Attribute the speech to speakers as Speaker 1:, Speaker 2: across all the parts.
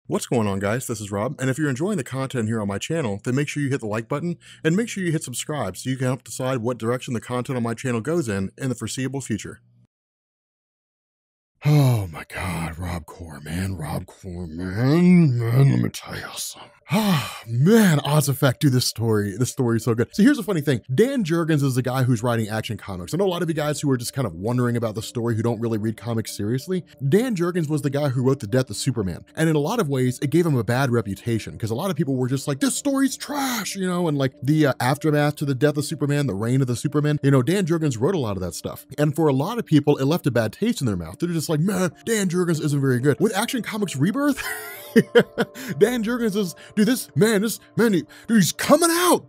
Speaker 1: What's going on, guys? This is Rob, and if you're enjoying the content here on my channel, then make sure you hit the like button and make sure you hit subscribe so you can help decide what direction the content on my channel goes in the foreseeable future. Oh my god, Rob Core, man, let me tell you something. Ah, man, Oz Effect, dude, this story is so good. So here's a funny thing. Dan Jurgens is the guy who's writing Action Comics. I know a lot of you guys who are just kind of wondering about the story who don't really read comics seriously. Dan Jurgens was the guy who wrote The Death of Superman. And in a lot of ways, it gave him a bad reputation because a lot of people were just like, this story's trash, you know, and like the aftermath to The Death of Superman, the reign of the Superman, you know, Dan Jurgens wrote a lot of that stuff. And for a lot of people, it left a bad taste in their mouth. They're just like, man, Dan Jurgens isn't very good. With Action Comics Rebirth, Dan Jurgens is, dude, he's coming out.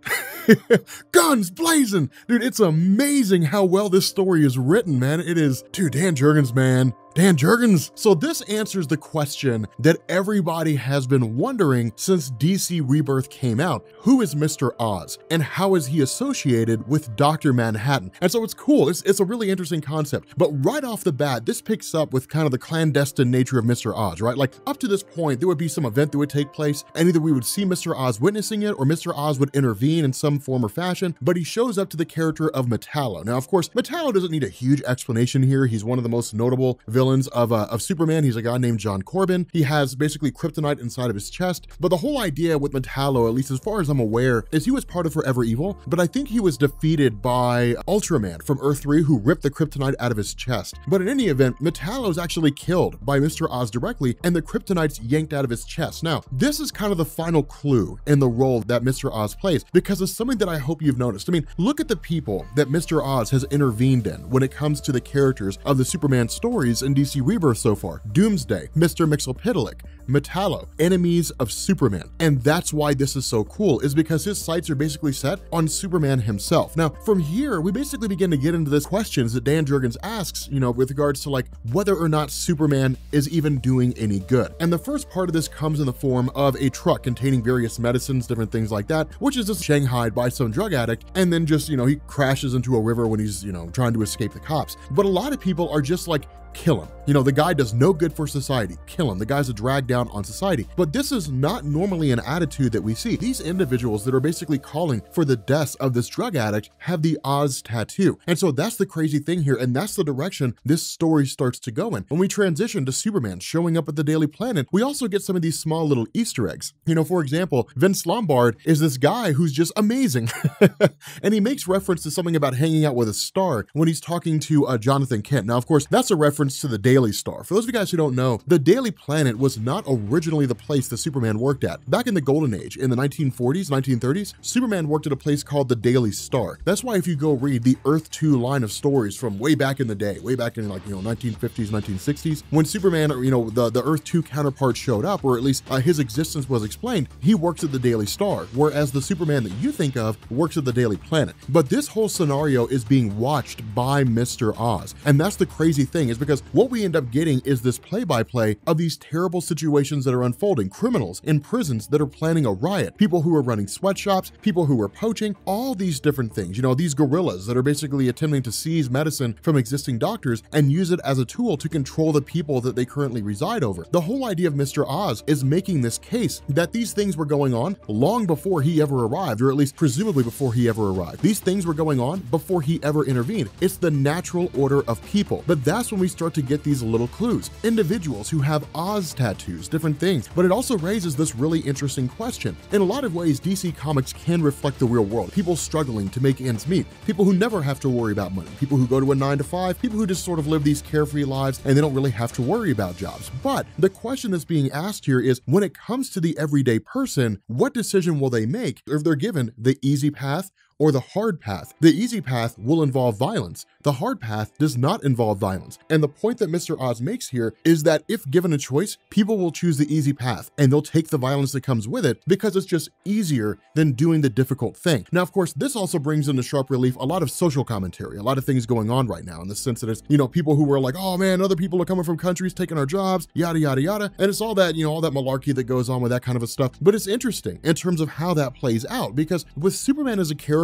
Speaker 1: Guns blazing. Dude, it's amazing how well this story is written, man. It is, dude, Dan Jurgens, man. Dan Jurgens. So this answers the question that everybody has been wondering since DC Rebirth came out. Who is Mr. Oz and how is he associated with Dr. Manhattan? And so it's cool. It's a really interesting concept. But right off the bat, this picks up with kind of the clandestine nature of Mr. Oz, right? Like up to this point, there would be some event that would take place and either we would see Mr. Oz witnessing it or Mr. Oz would intervene in some form or fashion, but he shows up to the character of Metallo. Now, of course, Metallo doesn't need a huge explanation here. He's one of the most notable villains of Superman. He's a guy named John Corbin. He has basically kryptonite inside of his chest. But the whole idea with Metallo, at least as far as I'm aware, is he was part of Forever Evil, but I think he was defeated by Ultraman from Earth 3 who ripped the kryptonite out of his chest. But in any event, Metallo is actually killed by Mr. Oz directly and the kryptonite's yanked out of his chest. Now, this is kind of the final clue in the role that Mr. Oz plays because it's something that I hope you've noticed. I mean, look at the people that Mr. Oz has intervened in when it comes to the characters of the Superman stories in DC Rebirth so far. Doomsday, Mr. Mxyzptlk, Metallo, enemies of Superman. And that's why this is so cool, is because his sights are basically set on Superman himself. Now, from here, we basically begin to get into this questions that Dan Jurgens asks, you know, with regards to like whether or not Superman is even doing any good. And the first part of this comes in the form of a truck containing various medicines, different things like that, which is just shanghaied by some drug addict. And then just, you know, he crashes into a river when he's, you know, trying to escape the cops. But a lot of people are just like, kill him. You know, the guy does no good for society. Kill him. The guy's a drag down on society. But this is not normally an attitude that we see. These individuals that are basically calling for the deaths of this drug addict have the Oz tattoo. And so that's the crazy thing here. And that's the direction this story starts to go in. When we transition to Superman showing up at the Daily Planet, we also get some of these small little Easter eggs. You know, for example, Vince Lombard is this guy who's just amazing. And he makes reference to something about hanging out with a star when he's talking to Jonathan Kent. Now, of course, that's a reference to the Daily Star. For those of you guys who don't know, the Daily Planet was not originally the place that Superman worked at. Back in the Golden Age, in the 1940s, 1930s, Superman worked at a place called the Daily Star. That's why if you go read the Earth 2 line of stories from way back in the day, way back in like, you know, 1950s, 1960s, when Superman, or, you know, the Earth 2 counterpart showed up, or at least his existence was explained, he works at the Daily Star, whereas the Superman that you think of works at the Daily Planet. But this whole scenario is being watched by Mr. Oz. And that's the crazy thing, is because what we end up getting is this play-by-play of these terrible situations that are unfolding. Criminals in prisons that are planning a riot, people who are running sweatshops, people who are poaching, all these different things. You know, these guerrillas that are basically attempting to seize medicine from existing doctors and use it as a tool to control the people that they currently reside over. The whole idea of Mr. Oz is making this case that these things were going on long before he ever arrived, or at least presumably before he ever arrived. These things were going on before he ever intervened. It's the natural order of people. But that's when we start to get these little clues. Individuals who have Oz tattoos, different things. But it also raises this really interesting question. In a lot of ways, DC Comics can reflect the real world. People struggling to make ends meet. People who never have to worry about money. People who go to a 9-to-5. People who just sort of live these carefree lives and they don't really have to worry about jobs. But the question that's being asked here is, when it comes to the everyday person, what decision will they make if they're given the easy path or the hard path? The easy path will involve violence. The hard path does not involve violence. And the point that Mr. Oz makes here is that if given a choice, people will choose the easy path and they'll take the violence that comes with it because it's just easier than doing the difficult thing. Now, of course, this also brings into sharp relief a lot of social commentary, a lot of things going on right now in the sense that it's, you know, people who were like, oh man, other people are coming from countries taking our jobs, yada, yada, yada. And it's all that, you know, all that malarkey that goes on with that kind of a stuff. But it's interesting in terms of how that plays out because with Superman as a character,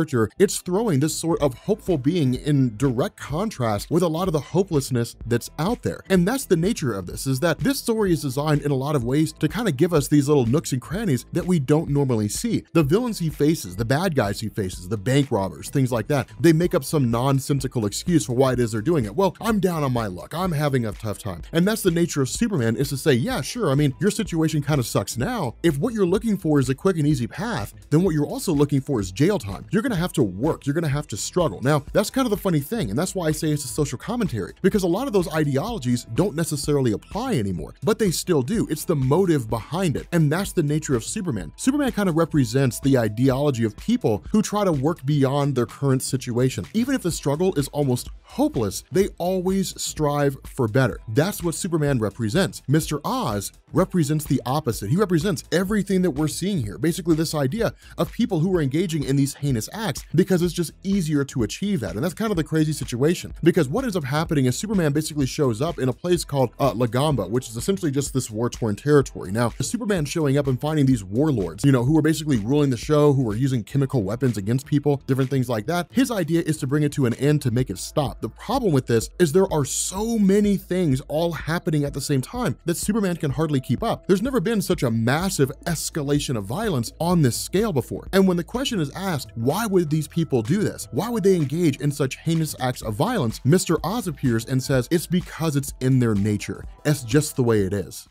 Speaker 1: character, it's throwing this sort of hopeful being in direct contrast with a lot of the hopelessness that's out there. And that's the nature of this, is that this story is designed in a lot of ways to kind of give us these little nooks and crannies that we don't normally see. The villains he faces, the bad guys he faces, the bank robbers, things like that, they make up some nonsensical excuse for why it is they're doing it. Well, I'm down on my luck. I'm having a tough time. And that's the nature of Superman, is to say, yeah, sure, I mean, your situation kind of sucks now. If what you're looking for is a quick and easy path, then what you're also looking for is jail time. You're gonna have to work. You're gonna have to struggle. Now, that's kind of the funny thing, and that's why I say it's a social commentary, because a lot of those ideologies don't necessarily apply anymore, but they still do. It's the motive behind it, and that's the nature of Superman. Superman kind of represents the ideology of people who try to work beyond their current situation. Even if the struggle is almost hopeless, they always strive for better. That's what Superman represents. Mr. Oz represents the opposite. He represents everything that we're seeing here. Basically, this idea of people who are engaging in these heinous acts because it's just easier to achieve that. And that's kind of the crazy situation, because what ends up happening is Superman basically shows up in a place called Lagamba, which is essentially just this war-torn territory. Now, Superman showing up and finding these warlords, who are basically ruling the show, who are using chemical weapons against people, different things like that. His idea is to bring it to an end, to make it stop. The problem with this is there are so many things all happening at the same time that Superman can hardly keep up. There's never been such a massive escalation of violence on this scale before. And when the question is asked, why would these people do this? Why would they engage in such heinous acts of violence? Mr. Oz appears and says, it's because it's in their nature. It's just the way it is.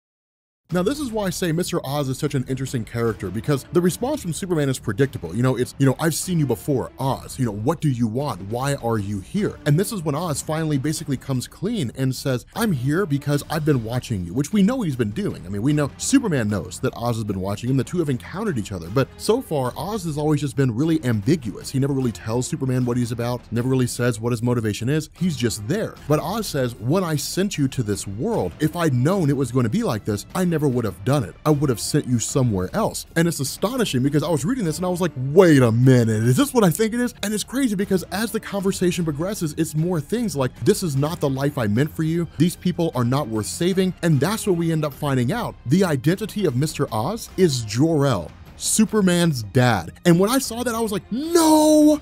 Speaker 1: Now, this is why I say Mr. Oz is such an interesting character, because the response from Superman is predictable. It's, I've seen you before, Oz. What do you want? Why are you here? And this is when Oz finally basically comes clean and says, I'm here because I've been watching you, which we know he's been doing. I mean, we know Superman knows that Oz has been watching him. The two have encountered each other, but so far, Oz has always just been really ambiguous. He never really tells Superman what he's about, never really says what his motivation is. He's just there. But Oz says, when I sent you to this world, if I'd known it was going to be like this, I never would have done it. I would have sent you somewhere else. And it's astonishing because I was reading this and I was like, wait a minute, is this what I think it is? And it's crazy because as the conversation progresses, it's more things like, this is not the life I meant for you. These people are not worth saving. And that's when we end up finding out the identity of Mr. Oz is Jor-El, Superman's dad. And when I saw that, I was like, no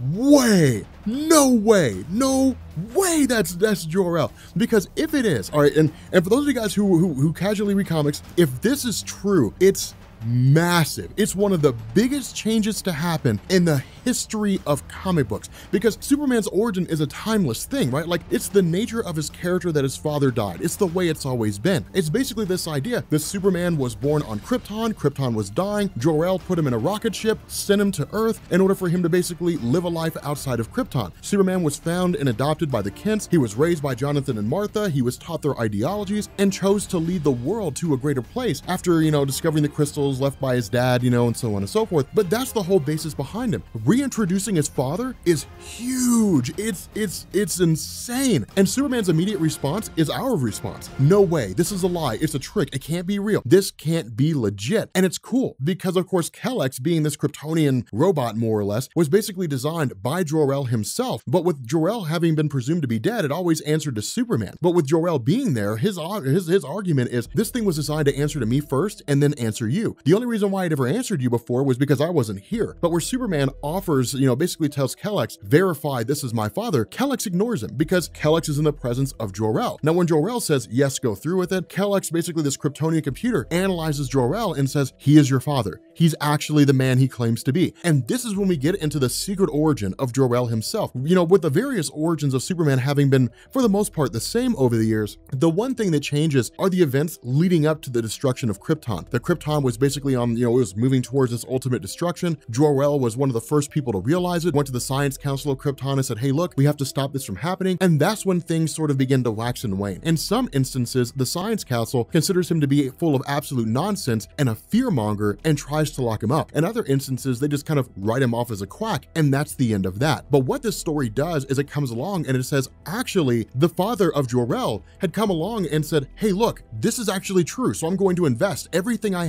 Speaker 1: way, no way, no way that's Jor-El. Because if it is, all right, and for those of you guys who casually read comics, if this is true, it's massive. It's one of the biggest changes to happen in the history of comic books, because Superman's origin is a timeless thing, right? Like, it's the nature of his character that his father died. It's the way it's always been. It's basically this idea that Superman was born on Krypton. Krypton was dying. Jor-El put him in a rocket ship, sent him to Earth in order for him to basically live a life outside of Krypton. Superman was found and adopted by the Kents. He was raised by Jonathan and Martha. He was taught their ideologies and chose to lead the world to a greater place after, discovering the crystals left by his dad, and so on and so forth. But that's the whole basis behind him. Reintroducing his father is huge. It's insane. And Superman's immediate response is our response. No way. This is a lie. It's a trick. It can't be real. This can't be legit. And it's cool because, of course, Kelex, being this Kryptonian robot, more or less, was basically designed by Jor-El himself. But with Jor-El having been presumed to be dead, it always answered to Superman. But with Jor-El being there, his argument is, this thing was designed to answer to me first and then answer you. The only reason why it ever answered you before was because I wasn't here. But where Superman offers, basically tells Kelex, verify this is my father, Kelex ignores him because Kelex is in the presence of Jor-El. Now, when Jor-El says, yes, go through with it, Kelex, basically this Kryptonian computer, analyzes Jor-El and says, he is your father. He's actually the man he claims to be. And this is when we get into the secret origin of Jor-El himself. With the various origins of Superman having been, for the most part, the same over the years, the one thing that changes are the events leading up to the destruction of Krypton. The Krypton was basically on, it was moving towards its ultimate destruction. Jor-El was one of the first people to realize it, went to the Science Council of Krypton and said, hey, look, we have to stop this from happening. And that's when things sort of begin to wax and wane. In some instances, the Science Council considers him to be full of absolute nonsense and a fearmonger and tries to lock him up. In other instances, they just kind of write him off as a quack, and that's the end of that. But what this story does is it comes along and it says, actually, the father of Jor-El had come along and said, hey, look, this is actually true, so I'm going to invest everything I have in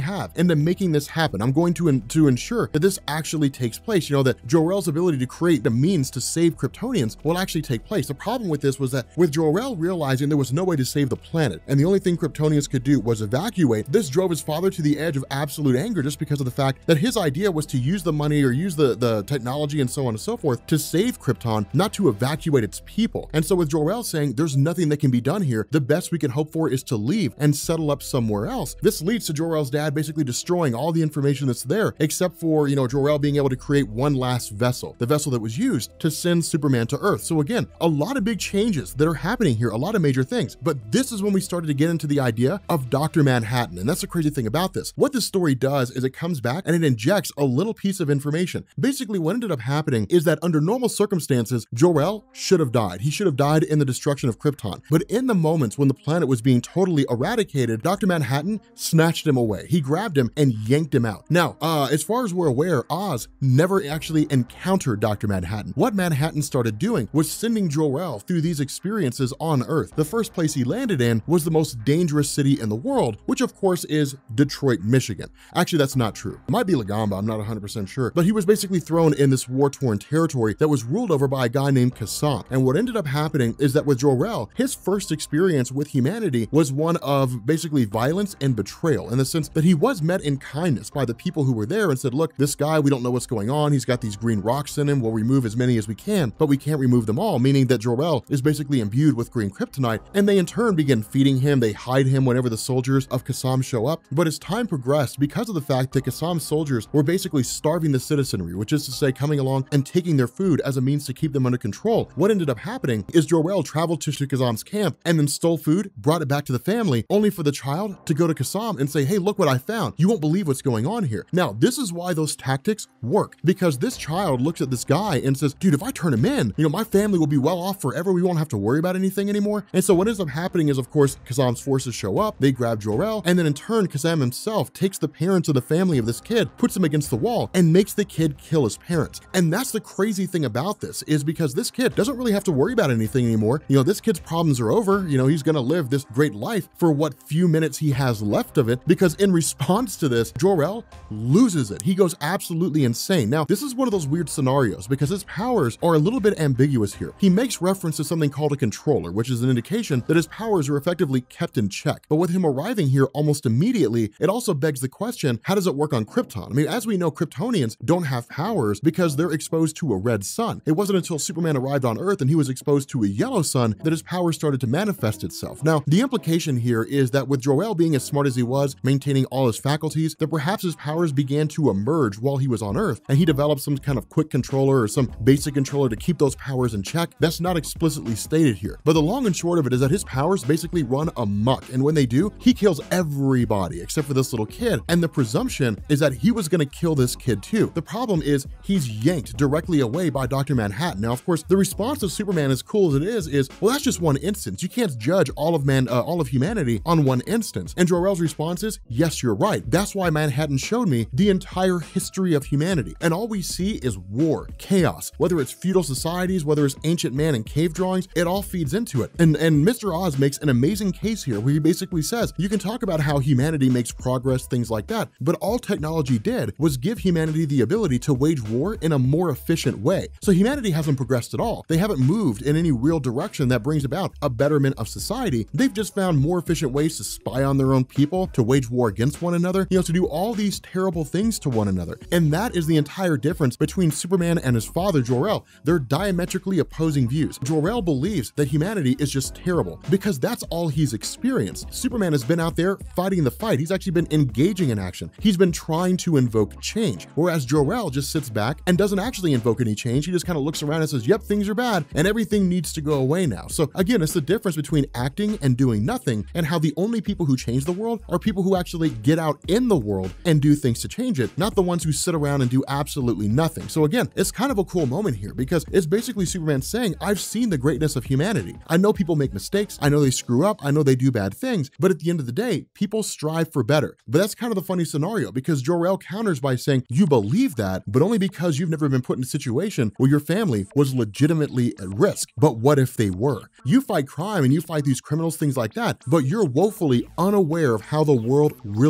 Speaker 1: into making this happen. I'm going to ensure that this actually takes place. You know, that Jor-El's ability to create the means to save Kryptonians will actually take place. The problem with this was that with Jor-El realizing there was no way to save the planet, and the only thing Kryptonians could do was evacuate, this drove his father to the edge of absolute anger just because of the fact that his idea was to use the money or use the technology and so on and so forth to save Krypton, not to evacuate its people. And so with Jor-El saying there's nothing that can be done here, the best we can hope for is to leave and settle up somewhere else. This leads to Jor-El's dad basically destroying all the information that's there, except for, you know, Jor-El being able to create one last vessel, the vessel that was used to send Superman to Earth. So again, a lot of big changes that are happening here, a lot of major things. But this is when we started to get into the idea of Dr. Manhattan. And that's the crazy thing about this. What this story does is it comes back and it injects a little piece of information. Basically, what ended up happening is that under normal circumstances, Jor-El should have died. He should have died in the destruction of Krypton. But in the moments when the planet was being totally eradicated, Dr. Manhattan snatched him away. He grabbed him and yanked him out. Now, as far as we're aware, Oz never actually encountered Dr. Manhattan. What Manhattan started doing was sending Jor-El through these experiences on Earth. The first place he landed in was the most dangerous city in the world, which of course is Detroit, Michigan. Actually, that's not true. It might be Lagamba, I'm not 100% sure, but he was basically thrown in this war-torn territory that was ruled over by a guy named Kassam. And what ended up happening is that with Jor-El, his first experience with humanity was one of basically violence and betrayal, in the sense that he was met in kindness by the people who were there and said, look, this guy, we don't know what's going on. He's got these green rocks in him. We'll remove as many as we can, but we can't remove them all, meaning that Jor-El is basically imbued with green kryptonite, and they in turn begin feeding him. They hide him whenever the soldiers of Kassam show up. But as time progressed, because of the fact that Kassam's soldiers were basically starving the citizenry, which is to say coming along and taking their food as a means to keep them under control, what ended up happening is Jor-El traveled to Kassam's camp and then stole food, brought it back to the family, only for the child to go to Kassam and say, hey, look what I found. You won't believe what's going on here. Now, this is why those tactics work, because this child looks at this guy and says, dude, if I turn him in, you know, my family will be well off forever. We won't have to worry about anything anymore. And so what ends up happening is, of course, Kassam's forces show up, they grab Jor-El, and then in turn, Kassam himself takes the parents of the family of this kid, puts him against the wall, and makes the kid kill his parents. And that's the crazy thing about this, is because this kid doesn't really have to worry about anything anymore. You know, this kid's problems are over. You know, he's gonna live this great life for what few minutes he has left of it, because in response to this, Jor-El loses it. He goes absolutely insane. Now, this is one of those weird scenarios because his powers are a little bit ambiguous here. He makes reference to something called a controller, which is an indication that his powers are effectively kept in check. But with him arriving here almost immediately, it also begs the question, how does it work on Krypton? I mean, as we know, Kryptonians don't have powers because they're exposed to a red sun. It wasn't until Superman arrived on Earth and he was exposed to a yellow sun that his power started to manifest itself. Now, the implication here is that with Jor-El being as smart as he was, maintaining all his faculties, that perhaps his powers began to emerge while he was on Earth, and he developed some kind of quick controller or some basic controller to keep those powers in check. That's not explicitly stated here. But the long and short of it is that his powers basically run amok, and when they do, he kills everybody except for this little kid. And the presumption is that he was going to kill this kid too. The problem is he's yanked directly away by Dr. Manhattan. Now, of course, the response of Superman, as cool as it is, well, that's just one instance. You can't judge all of humanity on one instance. And Jor-El's response is, yes, you're right. That's why Manhattan showed me the entire history of humanity. And all we see is war, chaos, whether it's feudal societies, whether it's ancient man and cave drawings, it all feeds into it. And Mr. Oz makes an amazing case here where he basically says, you can talk about how humanity makes progress, things like that, but all technology did was give humanity the ability to wage war in a more efficient way. So humanity hasn't progressed at all. They haven't moved in any real direction that brings about a betterment of society. They've just found more efficient ways to spy on their own people, to wage war against one another, you know, to do all these terrible things to one another. And that is the entire difference between Superman and his father, Jor-El. They're diametrically opposing views. Jor-El believes that humanity is just terrible because that's all he's experienced. Superman has been out there fighting the fight. He's actually been engaging in action. He's been trying to invoke change, whereas Jor-El just sits back and doesn't actually invoke any change. He just kind of looks around and says, yep, things are bad and everything needs to go away now. So again, it's the difference between acting and doing nothing, and how the only people who change the world are people who actually get out in the world and do things to change it, not the ones who sit around and do absolutely nothing. So again, it's kind of a cool moment here because it's basically Superman saying, I've seen the greatness of humanity. I know people make mistakes. I know they screw up. I know they do bad things, but at the end of the day, people strive for better. But that's kind of the funny scenario because Jor-El counters by saying, you believe that, but only because you've never been put in a situation where your family was legitimately at risk. But what if they were? You fight crime and you fight these criminals, things like that, but you're woefully unaware of how the world really is.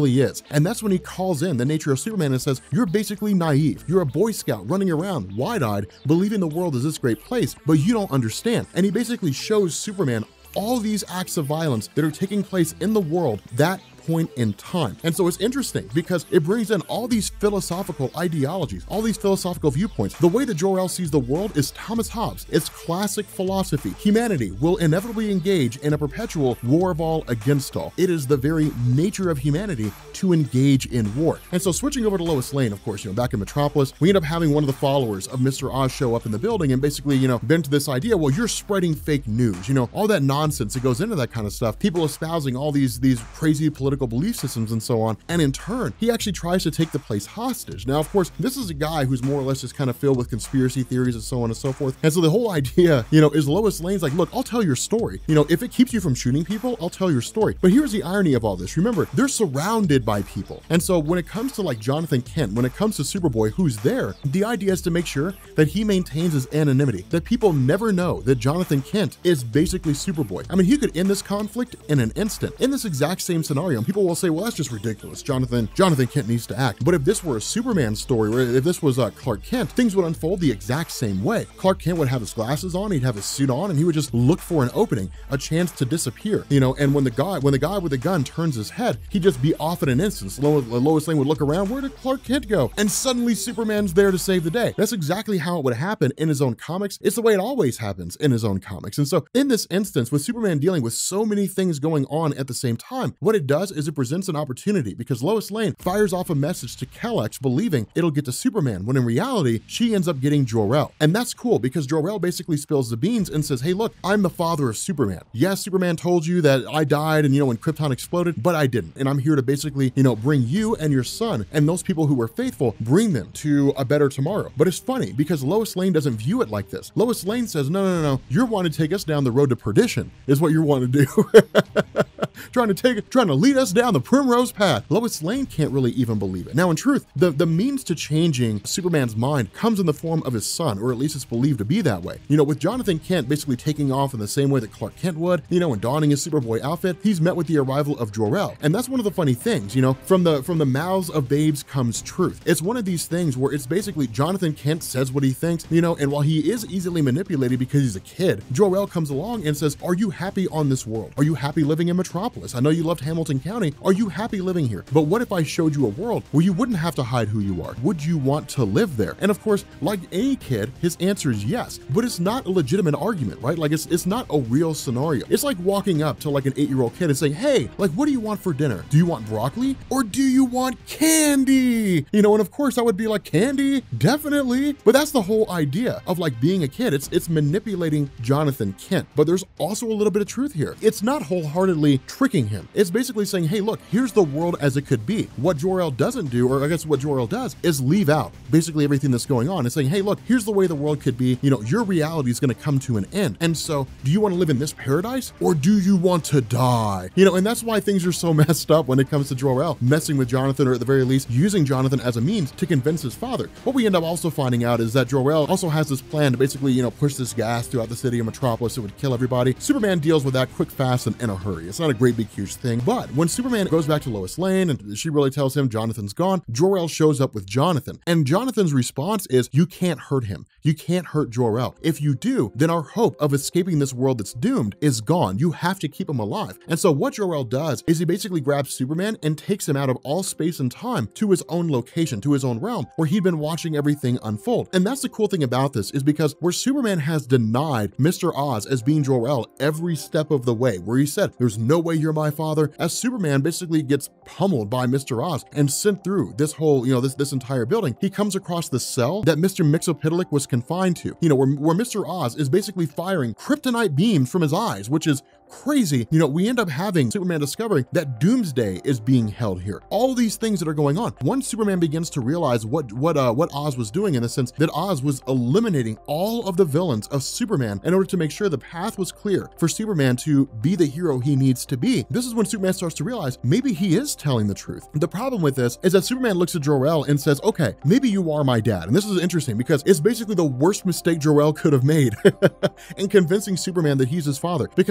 Speaker 1: And that's when he calls in the nature of Superman and says, you're basically naive. You're a Boy Scout running around wide-eyed, believing the world is this great place, but you don't understand. And he basically shows Superman all these acts of violence that are taking place in the world that point in time. And so it's interesting because it brings in all these philosophical ideologies, all these philosophical viewpoints. The way that Jor-El sees the world is Thomas Hobbes. It's classic philosophy. Humanity will inevitably engage in a perpetual war of all against all. It is the very nature of humanity to engage in war. And so switching over to Lois Lane, of course, back in Metropolis, we end up having one of the followers of Mr. Oz show up in the building and basically, been to this idea, well, you're spreading fake news, all that nonsense that goes into that kind of stuff, people espousing all these crazy political belief systems and so on. And in turn, he actually tries to take the place hostage. Now, of course, this is a guy who's more or less just kind of filled with conspiracy theories and so on and so forth. And so the whole idea, is Lois Lane's like, look, I'll tell your story. If it keeps you from shooting people, I'll tell your story. But here's the irony of all this. Remember, they're surrounded by people. And so when it comes to like Jonathan Kent, when it comes to Superboy, who's there, the idea is to make sure that he maintains his anonymity, that people never know that Jonathan Kent is basically Superboy. I mean, he could end this conflict in an instant. In this exact same scenario, people will say, well, that's just ridiculous. Jonathan Kent needs to act. But if this were a Superman story, or if this was Clark Kent, things would unfold the exact same way. Clark Kent would have his glasses on, he'd have his suit on, and he would just look for an opening, a chance to disappear. And when the guy with the gun turns his head, he'd just be off in an instant. Lois Lane would look around, where did Clark Kent go? And suddenly Superman's there to save the day. That's exactly how it would happen in his own comics. It's the way it always happens in his own comics. And so in this instance, with Superman dealing with so many things going on at the same time, what it does is it presents an opportunity, because Lois Lane fires off a message to Kelex believing it'll get to Superman, when in reality, she ends up getting Jor-El. And that's cool because Jor-El basically spills the beans and says, hey, look, I'm the father of Superman. Yes, Superman told you that I died and, when Krypton exploded, but I didn't. And I'm here to basically, bring you and your son and those people who were faithful, bring them to a better tomorrow. But it's funny because Lois Lane doesn't view it like this. Lois Lane says, no, you're wanting to take us down the road to perdition is what you're wanting to do. trying to lead us down the primrose path. Lois Lane can't really even believe it. Now, in truth, the means to changing Superman's mind comes in the form of his son, or at least it's believed to be that way. With Jonathan Kent basically taking off in the same way that Clark Kent would, and donning his Superboy outfit, he's met with the arrival of Jor-El. And that's one of the funny things, from the mouths of babes comes truth. It's one of these things where it's basically Jonathan Kent says what he thinks, and while he is easily manipulated because he's a kid, Jor-El comes along and says, are you happy on this world? Are you happy living in Metropolis? I know you loved Hamilton County. Are you happy living here? But what if I showed you a world where you wouldn't have to hide who you are? Would you want to live there? And of course, like any kid, his answer is yes, but it's not a legitimate argument, right? Like it's not a real scenario. It's like walking up to like an 8-year-old kid and saying, hey, like, what do you want for dinner? Do you want broccoli or do you want candy? And of course I would be like, candy, definitely. But that's the whole idea of like being a kid. It's manipulating Jonathan Kent, but there's also a little bit of truth here. It's not wholeheartedly tricking him. It's basically saying, hey, look, here's the world as it could be. What Jor-El doesn't do, or I guess what Jor-El does, is leave out basically everything that's going on and saying, hey, look, here's the way the world could be. Your reality is going to come to an end. And so do you want to live in this paradise or do you want to die? And that's why things are so messed up when it comes to Jor-El messing with Jonathan, or at the very least using Jonathan as a means to convince his father. What we end up also finding out is that Jor-El also has this plan to basically, push this gas throughout the city of Metropolis that would kill everybody. Superman deals with that quick, fast, and in a hurry. It's not a great big huge thing, but when Superman goes back to Lois Lane and she really tells him Jonathan's gone, Jor-El shows up with Jonathan, and Jonathan's response is, you can't hurt him. You can't hurt Jor-El. If you do, then our hope of escaping this world that's doomed is gone. You have to keep him alive. And so what Jor-El does is he basically grabs Superman and takes him out of all space and time to his own location, to his own realm, where he'd been watching everything unfold. And that's the cool thing about this, is because where Superman has denied Mr. Oz as being Jor-El every step of the way, where he said, there's no way you're my father, as Superman basically gets pummeled by Mr. Oz and sent through this whole, this entire building, he comes across the cell that Mr. Mxyzptlk was confined to, where Mr. Oz is basically firing kryptonite beams from his eyes, which is crazy. We end up having Superman discovering that Doomsday is being held here. All these things that are going on. Once Superman begins to realize what Oz was doing, in the sense that Oz was eliminating all of the villains of Superman in order to make sure the path was clear for Superman to be the hero he needs to be. This is when Superman starts to realize maybe he is telling the truth. The problem with this is that Superman looks at Jor-El and says, okay, maybe you are my dad. And this is interesting because it's basically the worst mistake Jor-El could have made in convincing Superman that he's his father, because Superman's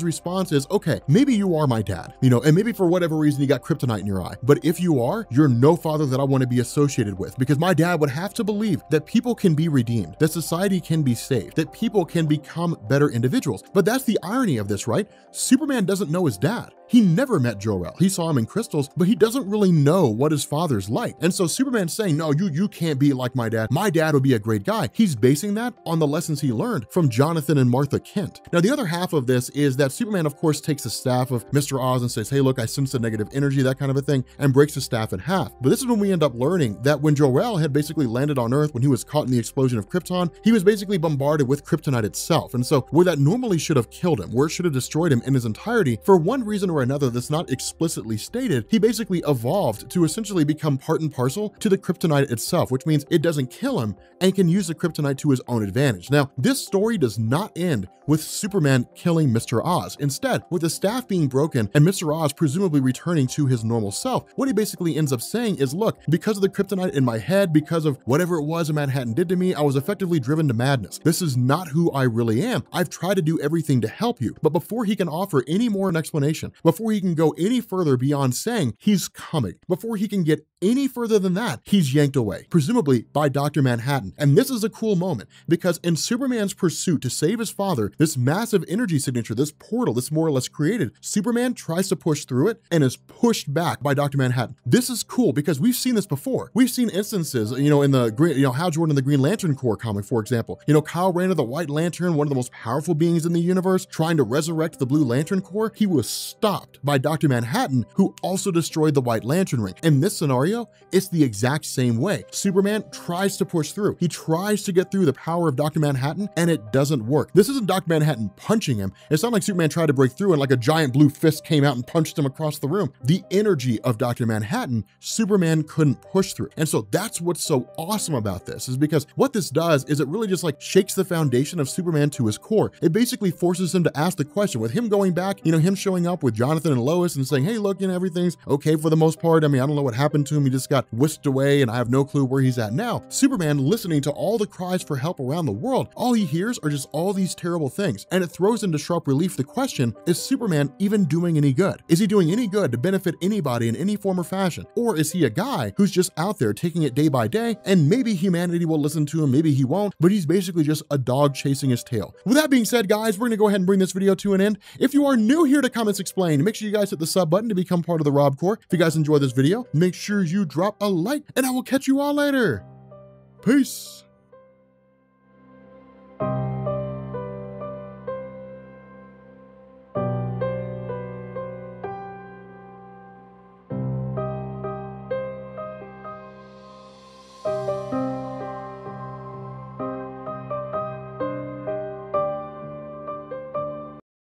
Speaker 1: Superman's response is, okay, maybe you are my dad, you know, and maybe for whatever reason you got kryptonite in your eye, but if you are, you're no father that I want to be associated with, because my dad would have to believe that people can be redeemed, that society can be saved, that people can become better individuals. But that's the irony of this, right? Superman doesn't know his dad. He never met Jor-El. He saw him in crystals, but he doesn't really know what his father's like. And so Superman's saying, no, you can't be like my dad. My dad would be a great guy. He's basing that on the lessons he learned from Jonathan and Martha Kent. Now, the other half of this is that Superman, of course, takes the staff of Mr. Oz and says, hey, look, I sense a negative energy, that kind of a thing, and breaks the staff in half. But this is when we end up learning that when Jor-El had basically landed on Earth, when he was caught in the explosion of Krypton, he was basically bombarded with kryptonite itself. And so where that normally should have killed him, where it should have destroyed him in his entirety, for one reason or another that's not explicitly stated, he basically evolved to essentially become part and parcel to the kryptonite itself, which means it doesn't kill him and can use the kryptonite to his own advantage. Now, this story does not end with Superman killing Mr. Oz. Instead, with the staff being broken and Mr. Oz presumably returning to his normal self, what he basically ends up saying is, look, because of the kryptonite in my head, because of whatever it was Manhattan did to me, I was effectively driven to madness. This is not who I really am. I've tried to do everything to help you. But before he can offer any more an explanation, before he can go any further beyond saying he's coming, before he can get any further than that, he's yanked away, presumably by Dr. Manhattan. And this is a cool moment, because in Superman's pursuit to save his father, this massive energy signature, this portal that's more or less created, Superman tries to push through it and is pushed back by Dr. Manhattan. This is cool because we've seen this before. We've seen instances, you know, in the Green, Hal Jordan in the Green Lantern Corps comic, for example. You know, Kyle Rayner, the White Lantern, one of the most powerful beings in the universe, trying to resurrect the Blue Lantern Corps, he was stopped by Dr. Manhattan, who also destroyed the White Lantern ring. In this scenario, it's the exact same way. Superman tries to push through. He tries to get through the power of Dr. Manhattan, and it doesn't work. This isn't Dr. Manhattan punching him. It's not like Superman tried to break through and like a giant blue fist came out and punched him across the room. The energy of Dr. Manhattan, Superman couldn't push through. And so that's what's so awesome about this, is because what this does is it really just like shakes the foundation of Superman to his core. It basically forces him to ask the question, with him going back, you know, him showing up with Jonathan and Lois and saying, hey, look, you know, everything's okay for the most part. I mean, I don't know what happened to him. He just got whisked away and I have no clue where he's at now. Superman, listening to all the cries for help around the world, all he hears are just all these terrible things. And it throws into sharp relief the question, is Superman even doing any good? Is he doing any good to benefit anybody in any form or fashion? Or is he a guy who's just out there taking it day by day, and maybe humanity will listen to him, maybe he won't, but he's basically just a dog chasing his tail. With that being said, guys, we're gonna go ahead and bring this video to an end. If you are new here to Comments Explained, make sure you guys hit the sub button to become part of the Rob Corps. If you guys enjoyed this video, make sure you drop a like, and I will catch you all later. Peace.